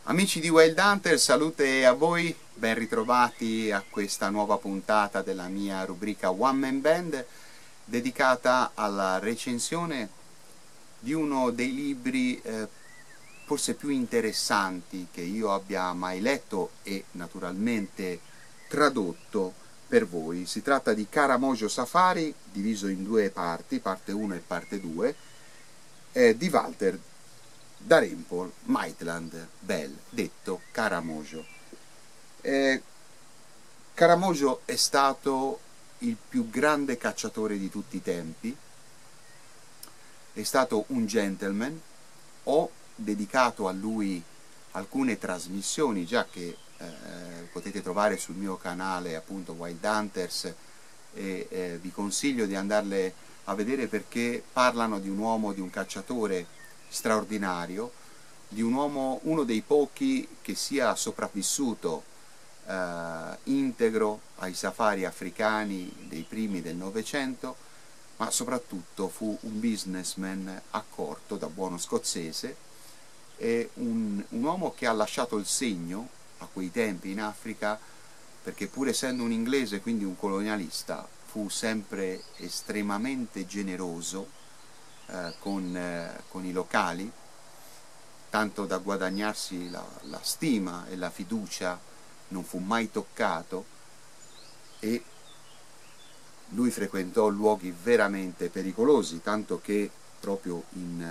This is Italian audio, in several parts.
Amici di Wild Hunter, salute a voi, ben ritrovati a questa nuova puntata della mia rubrica One Man Band dedicata alla recensione di uno dei libri forse più interessanti che io abbia mai letto e naturalmente tradotto per voi. Si tratta di Karamojo Safari, diviso in due parti, parte 1 e parte 2, di Walter Dalrymple Maitland Bell, detto Karamojo. Karamojo è stato il più grande cacciatore di tutti i tempi, è stato un gentleman. Ho dedicato a lui alcune trasmissioni già che potete trovare sul mio canale, appunto Wild Hunters, e vi consiglio di andarle a vedere perché parlano di un uomo, di un cacciatore straordinario, di un uomo, uno dei pochi che sia sopravvissuto integro ai safari africani dei primi del Novecento, ma soprattutto fu un businessman accorto da buono scozzese e un uomo che ha lasciato il segno a quei tempi in Africa, perché pur essendo un inglese, quindi un colonialista, fu sempre estremamente generoso con i locali, tanto da guadagnarsi la stima e la fiducia. Non fu mai toccato e lui frequentò luoghi veramente pericolosi, tanto che proprio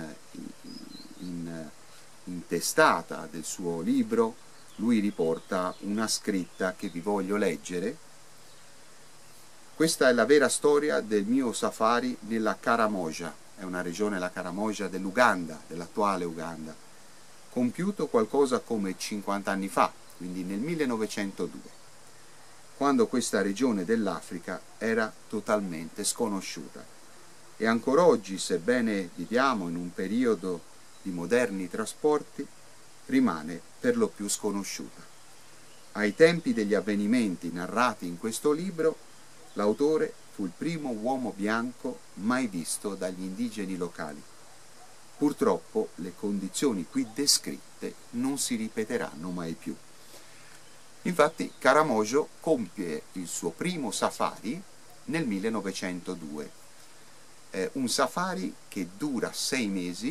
in testata del suo libro lui riporta una scritta che vi voglio leggere. Questa è la vera storia del mio safari nella Karamoja, è una regione, la Karamoja, dell'Uganda, dell'attuale Uganda, compiuto qualcosa come 50 anni fa, quindi nel 1902, quando questa regione dell'Africa era totalmente sconosciuta. E ancora oggi, sebbene viviamo in un periodo di moderni trasporti, rimane per lo più sconosciuta. Ai tempi degli avvenimenti narrati in questo libro, l'autore fu il primo uomo bianco mai visto dagli indigeni locali. Purtroppo le condizioni qui descritte non si ripeteranno mai più. Infatti Karamojo compie il suo primo safari nel 1902, un safari che dura 6 mesi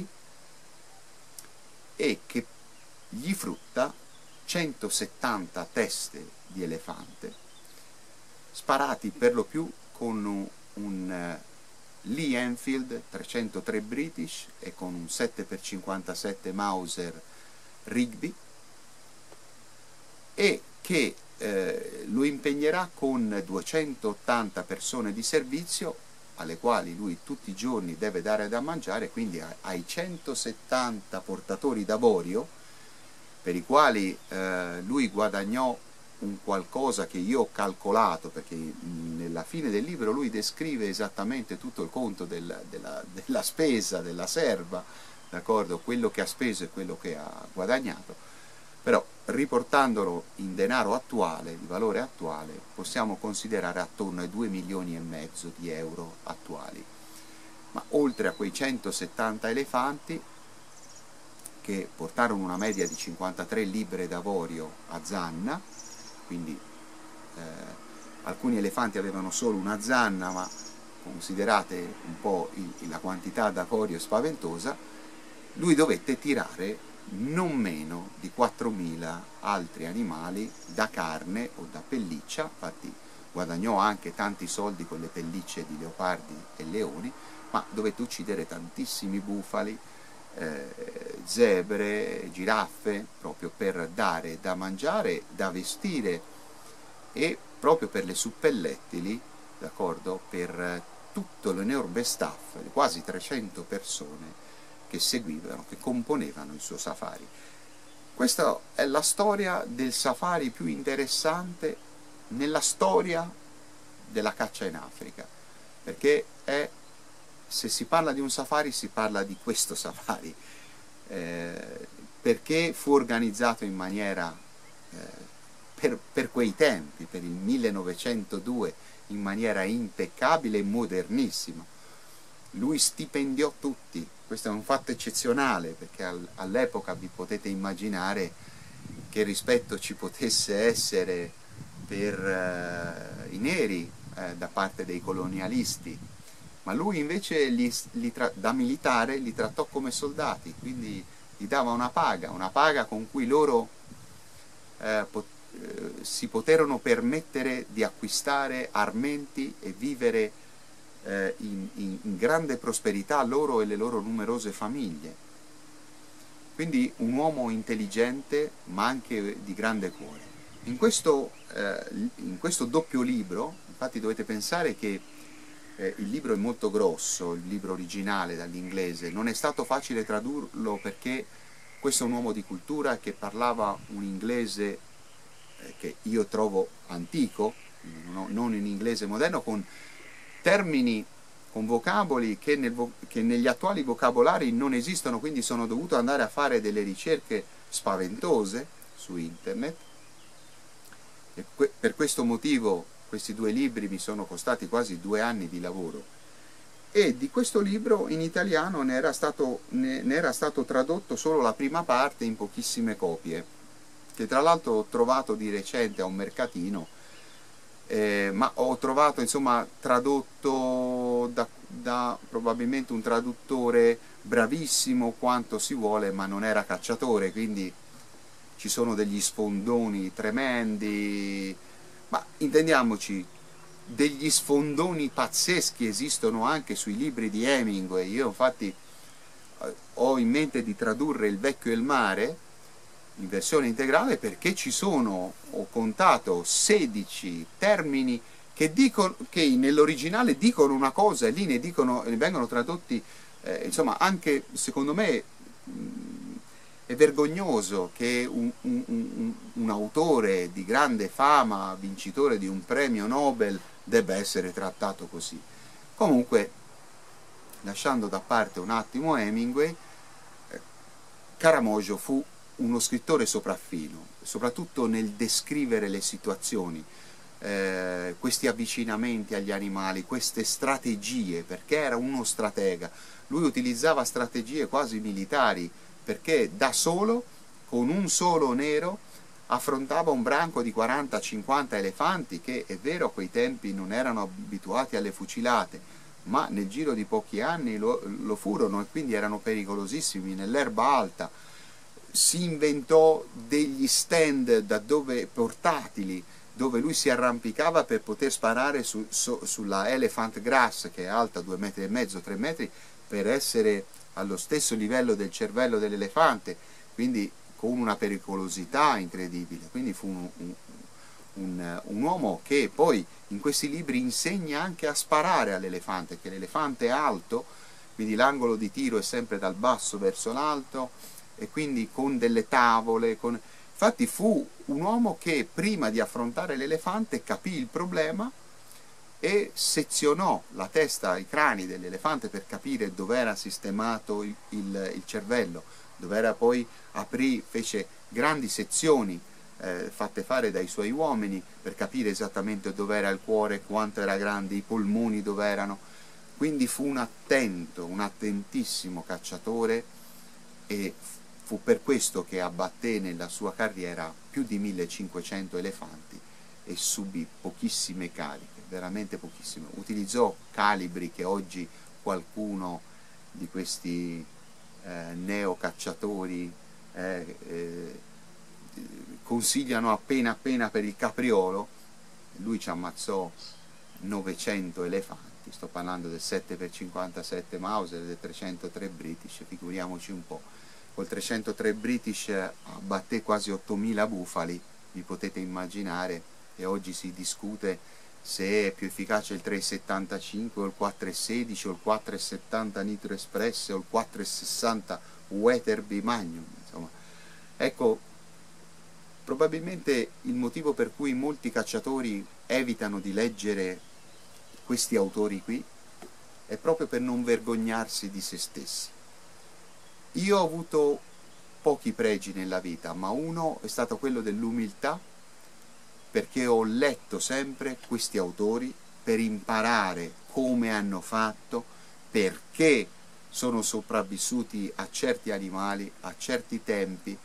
e che gli frutta 170 teste di elefante, sparati per lo più con un Lee Enfield 303 British e con un 7x57 Mauser Rigby, e che lo impegnerà con 280 persone di servizio alle quali lui tutti i giorni deve dare da mangiare, quindi ai 170 portatori d'avorio, per i quali lui guadagnò un qualcosa che io ho calcolato, perché nella fine del libro lui descrive esattamente tutto il conto della spesa, della serva, d'accordo? Quello che ha speso e quello che ha guadagnato, però riportandolo in denaro attuale, di valore attuale, possiamo considerare attorno ai 2,5 milioni di euro attuali. Ma oltre a quei 170 elefanti, che portarono una media di 53 libbre d'avorio a zanna, quindi alcuni elefanti avevano solo una zanna, ma considerate un po' la quantità d'avorio spaventosa, lui dovette tirare non meno di 4.000 altri animali da carne o da pelliccia. Infatti guadagnò anche tanti soldi con le pellicce di leopardi e leoni, ma dovette uccidere tantissimi bufali, zebre, giraffe, proprio per dare da mangiare, da vestire e proprio per le suppellettili, d'accordo, per tutto l'enorme staff, quasi 300 persone che seguivano, che componevano il suo safari. Questa è la storia del safari più interessante nella storia della caccia in Africa, perché se si parla di un safari si parla di questo safari, perché fu organizzato in maniera, per quei tempi, per il 1902, in maniera impeccabile e modernissima. Lui stipendiò tutti. Questo è un fatto eccezionale, perché all'epoca vi potete immaginare che rispetto ci potesse essere per i neri da parte dei colonialisti, ma lui invece da militare li trattò come soldati, quindi gli dava una paga con cui loro si poterono permettere di acquistare armenti e vivere in grande prosperità loro e le loro numerose famiglie. Quindi un uomo intelligente ma anche di grande cuore. In questo doppio libro, infatti dovete pensare che il libro è molto grosso, il libro originale dall'inglese, non è stato facile tradurlo perché questo è un uomo di cultura che parlava un inglese che io trovo antico, non in inglese moderno, con termini, con vocaboli che negli attuali vocabolari non esistono, quindi sono dovuto andare a fare delle ricerche spaventose su internet, e per questo motivo questi due libri mi sono costati quasi 2 anni di lavoro, e di questo libro in italiano ne era stato tradotto solo la prima parte in pochissime copie, che tra l'altro ho trovato di recente a un mercatino, ma ho trovato insomma tradotto da probabilmente un traduttore bravissimo quanto si vuole, ma non era Cacciatore, quindi ci sono degli sfondoni tremendi, ma intendiamoci, degli sfondoni pazzeschi esistono anche sui libri di Hemingway. Io infatti ho in mente di tradurre Il vecchio e il mare in versione integrale, perché ci sono, ho contato, 16 termini che nell'originale dicono una cosa e lì ne vengono tradotti, insomma, anche secondo me è vergognoso che un autore di grande fama, vincitore di un premio Nobel, debba essere trattato così. Comunque, lasciando da parte un attimo Hemingway, Caramojo fu uno scrittore sopraffino, soprattutto nel descrivere le situazioni, questi avvicinamenti agli animali, queste strategie, perché era uno stratega. Lui utilizzava strategie quasi militari, perché da solo, con un solo nero, affrontava un branco di 40-50 elefanti che, è vero, a quei tempi non erano abituati alle fucilate, ma nel giro di pochi anni lo furono, e quindi erano pericolosissimi nell'erba alta. Si inventò degli stand portatili, dove lui si arrampicava per poter sparare sulla elephant grass, che è alta 2,5 metri, 3 metri, per essere allo stesso livello del cervello dell'elefante, quindi con una pericolosità incredibile. Quindi fu un uomo che poi in questi libri insegna anche a sparare all'elefante, che l'elefante è alto, quindi l'angolo di tiro è sempre dal basso verso l'alto, e quindi con delle tavole, infatti fu un uomo che prima di affrontare l'elefante capì il problema e sezionò la testa, i crani dell'elefante per capire dove era sistemato il cervello, dove era, poi fece grandi sezioni fatte fare dai suoi uomini per capire esattamente dove era il cuore, quanto era grande, i polmoni dove erano. Quindi fu un attentissimo cacciatore, e fu per questo che abbatté nella sua carriera più di 1500 elefanti e subì pochissime cariche, veramente pochissime. Utilizzò calibri che oggi qualcuno di questi neocacciatori consigliano appena per il capriolo. Lui ci ammazzò 900 elefanti, sto parlando del 7x57 Mauser e del 303 British, figuriamoci un po'. Col 303 British abbatté quasi 8000 bufali, vi potete immaginare, e oggi si discute se è più efficace il 3,75 o il 4,16 o il 4,70 Nitro Express o il 4,60 Weatherby Magnum, insomma. Ecco, probabilmente il motivo per cui molti cacciatori evitano di leggere questi autori qui è proprio per non vergognarsi di se stessi. Io ho avuto pochi pregi nella vita, ma uno è stato quello dell'umiltà, perché ho letto sempre questi autori per imparare come hanno fatto, perché sono sopravvissuti a certi animali, a certi tempi,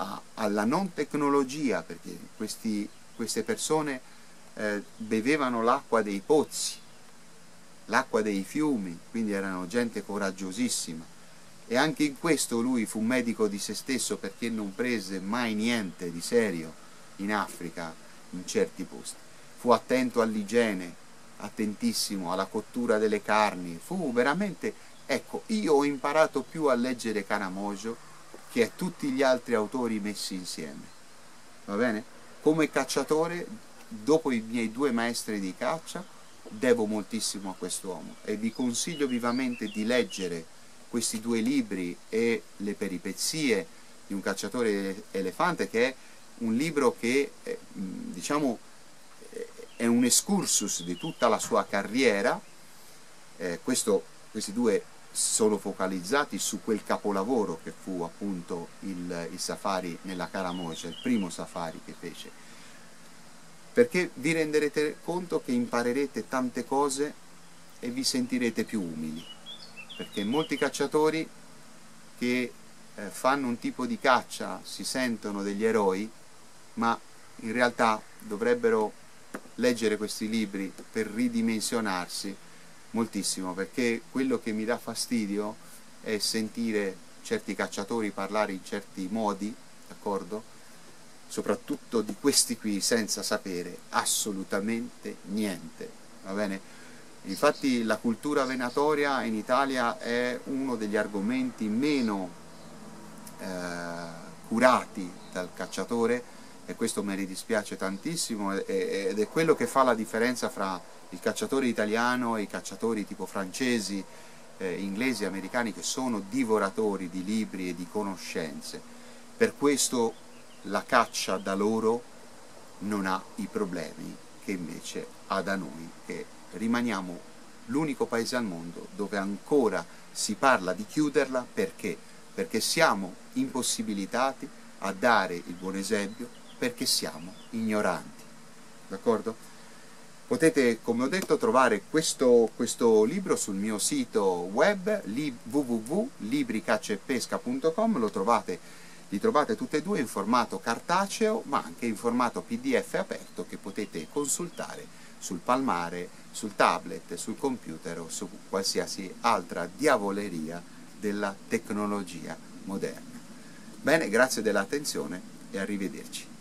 alla non tecnologia, perché queste persone bevevano l'acqua dei pozzi, l'acqua dei fiumi, quindi erano gente coraggiosissima. E anche in questo lui fu medico di se stesso, perché non prese mai niente di serio in Africa, in certi posti. Fu attento all'igiene, attentissimo alla cottura delle carni, fu veramente... Ecco, io ho imparato più a leggere Karamojo che a tutti gli altri autori messi insieme, va bene? Come cacciatore, dopo i miei 2 maestri di caccia, devo moltissimo a quest'uomo e vi consiglio vivamente di leggere questi 2 libri e le peripezie di un cacciatore elefante, che è un libro che diciamo è un excursus di tutta la sua carriera. Questi 2 sono focalizzati su quel capolavoro che fu appunto il safari nella Karamoja, il primo safari che fece, perché vi renderete conto che imparerete tante cose e vi sentirete più umili, perché molti cacciatori che fanno un tipo di caccia si sentono degli eroi, ma in realtà dovrebbero leggere questi libri per ridimensionarsi moltissimo, perché quello che mi dà fastidio è sentire certi cacciatori parlare in certi modi, d'accordo? Soprattutto di questi qui, senza sapere assolutamente niente, va bene? Infatti la cultura venatoria in Italia è uno degli argomenti meno curati dal cacciatore, e questo mi dispiace tantissimo, ed è quello che fa la differenza fra il cacciatore italiano e i cacciatori tipo francesi, inglesi, americani, che sono divoratori di libri e di conoscenze. Per questo la caccia da loro non ha i problemi che invece ha da noi, che rimaniamo l'unico paese al mondo dove ancora si parla di chiuderla. Perché? Perché siamo impossibilitati a dare il buon esempio, perché siamo ignoranti, d'accordo? Potete, come ho detto, trovare questo libro sul mio sito web www.libricacciaepesca.com. Li trovate tutti e 2 in formato cartaceo, ma anche in formato PDF aperto, che potete consultare sul palmare, sul tablet, sul computer o su qualsiasi altra diavoleria della tecnologia moderna. Bene, grazie dell'attenzione e arrivederci.